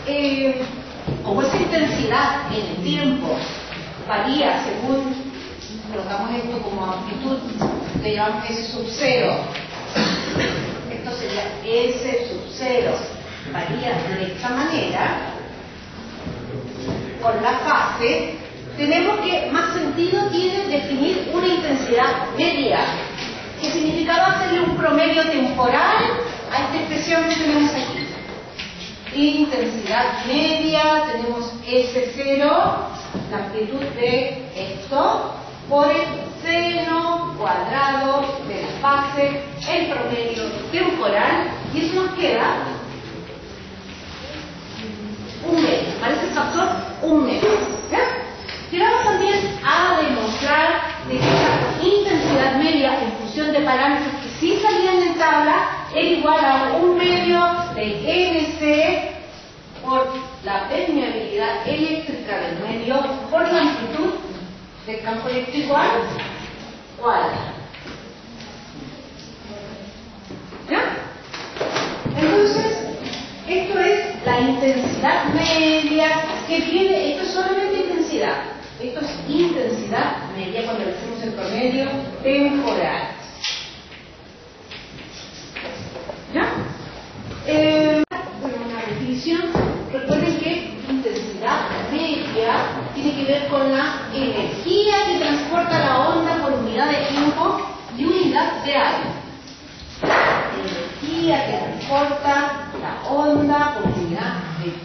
como esa intensidad en el tiempo varía según, colocamos esto como amplitud, le llamamos S sub 0. Esto sería S sub 0. Varía de esta manera. Con la fase, tenemos que más sentido tiene definir una intensidad media, que significaba hacerle un promedio temporal a esta expresión que tenemos aquí. Intensidad media, tenemos S0, la amplitud de esto, por el seno cuadrado de la fase, el promedio temporal, y eso nos queda un medio. Parece el factor un medio. Llegamos también a demostrar de que esa intensidad media en función de parámetros que sí salían en tabla es igual a un medio de NC por la permeabilidad eléctrica del medio por la amplitud del campo eléctrico al cuadrado. ¿Ya? Entonces, esto es la intensidad media que tiene, esto es solamente intensidad, esto es intensidad media cuando le hacemos el promedio temporal. ¿Ya? Una definición, recuerden que intensidad media tiene que ver con la energía que transporta la onda por unidad de tiempo y unidad de área. Energía que transporta la onda por unidad de tiempo.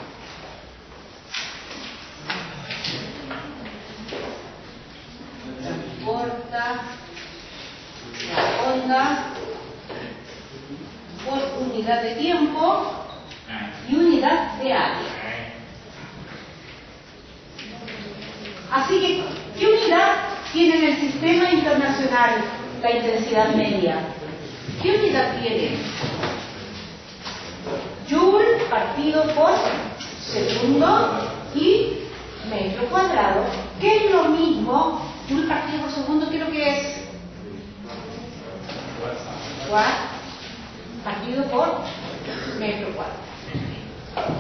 Transporta la onda por unidad de tiempo y unidad de área. Así que, ¿qué unidad tiene en el sistema internacional la intensidad media? ¿Qué unidad tiene? Joule partido por segundo y metro cuadrado, que es lo mismo. Joule partido por segundo, ¿qué es lo que es? Watt partido por metro cuadrado.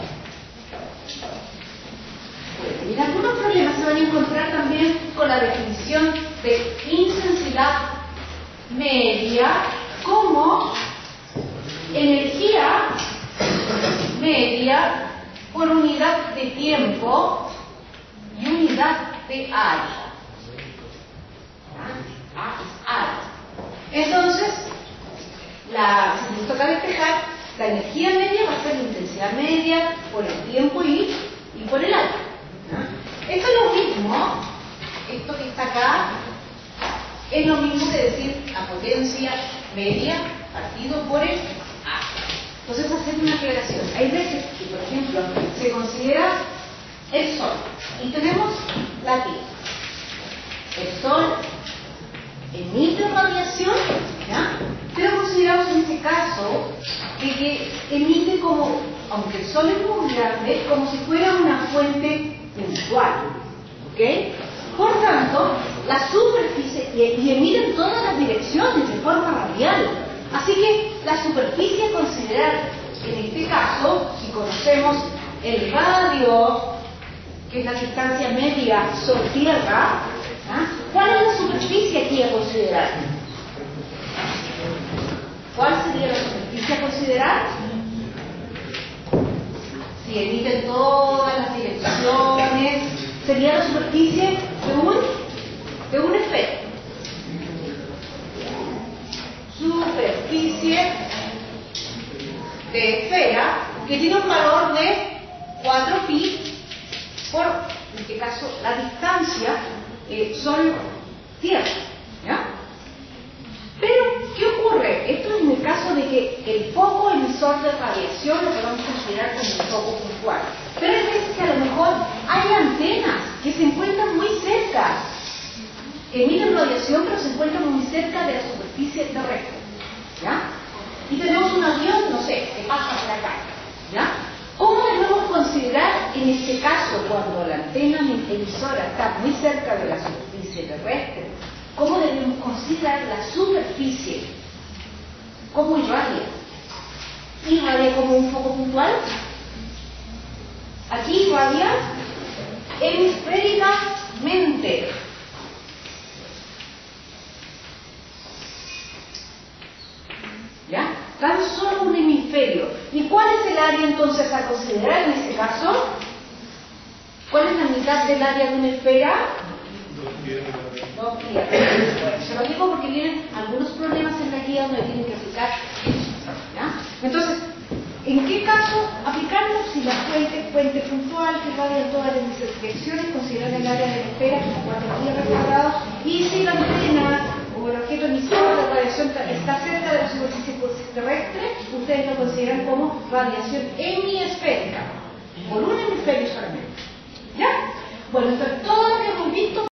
Y en algunos problemas se van a encontrar también con la definición de intensidad media como energía media por unidad de tiempo y unidad de área. A es área. Entonces, si nos toca despejar, la energía media va a ser la intensidad media por el tiempo y por el área. Esto es lo mismo, esto que está acá, es lo mismo que decir la potencia media partido por el área. Entonces, hacer una aclaración. Hay veces que, por ejemplo, se considera el Sol y tenemos la Tierra. El Sol emite radiación, ¿ya? Pero consideramos en este caso que emite como, aunque el Sol es muy grande, como si fuera una fuente puntual, ¿ok? Por tanto, la superficie, y emite en todas las direcciones de forma radial. Así que la superficie a considerar, en este caso, si conocemos el radio, que es la distancia media sobre Tierra, ¿cuál es la superficie aquí a considerar? ¿Cuál sería la superficie a considerar? Si emiten todas las direcciones, sería la superficie de un esfera. Superficie de esfera que tiene un valor de 4pi por, en este caso, la distancia Sol-Tierra. ¿Ya? Pero, ¿qué ocurre? Esto es en el caso de que el foco emisor de radiación lo podamos considerar como un foco puntual. Pero hay veces que a lo mejor hay antenas que se encuentran muy cerca, que emiten radiación pero se encuentran muy cerca de la superficie terrestre. ¿Ya? Y tenemos un avión, no sé, que pasa por acá. ¿Ya? ¿Cómo debemos considerar en este caso cuando la antena emisora está muy cerca de la superficie terrestre? ¿Cómo debemos considerar la superficie? ¿Cómo irradia? ¿Irradia como un foco puntual? irradia hemisféricamente. ¿Ya? Tan solo un hemisferio. ¿Y cuál es el área entonces a considerar en este caso? ¿Cuál es la mitad del área de una esfera? 2 pi. Se lo digo porque vienen algunos problemas en la guía donde tienen que aplicar. ¿Ya? Entonces, ¿en qué caso aplicamos? Si la fuente puntual que va en todas las direcciones, considerar el área de la esfera como 4 pi cuadrados, y si la antena o el objeto emisor de radiación está cerca de la superficie terrestre, ustedes lo consideran como radiación hemisférica, por un hemisferio solamente. ¿Ya? Bueno, entonces todo lo que hemos visto